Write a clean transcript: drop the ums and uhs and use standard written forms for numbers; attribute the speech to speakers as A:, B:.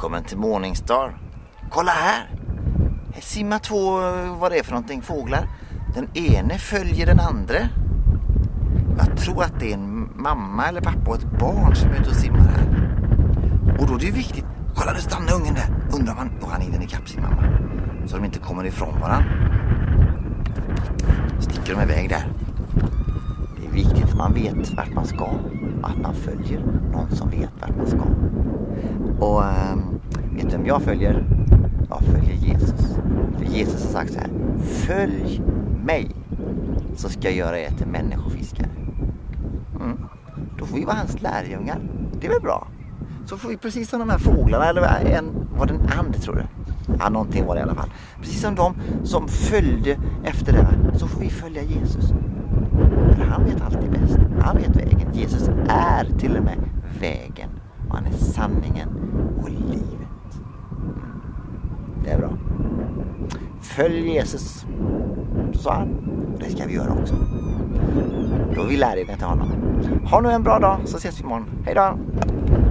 A: välkommen till Morningstar. Kolla här! Här simmar två, vad det är för någonting, fåglar. Den ene följer den andra. Jag tror att det är en mamma eller pappa och ett barn som är ute och simmar här. Och då är det ju viktigt. Kolla, nu stannar ungen där. Undrar om han är den i kapp sin mamma. Så de inte kommer ifrån varandra. Sticker de iväg där. Det är viktigt att man vet vart man ska. Att man följer någon som vet vart man ska. Och vet du vem jag följer? Jag följer Jesus. För Jesus har sagt så här: följ mig, så ska jag göra er till människofiskare. Då får vi vara hans lärjungar. Det är väl bra. Så får vi precis som de här fåglarna, eller var den andra tror du? Ja, någonting var det i alla fall. Precis som de som följde efter det här, så får vi följa Jesus. För han vet alltid bäst. Han vet vägen. Jesus är till och med vägen. Och han är sanningen och livet. Det är bra. Följ Jesus, sa han. Det ska vi göra också. Då vill vi lära er till honom. Ha nu en bra dag, så ses vi imorgon. Hej då!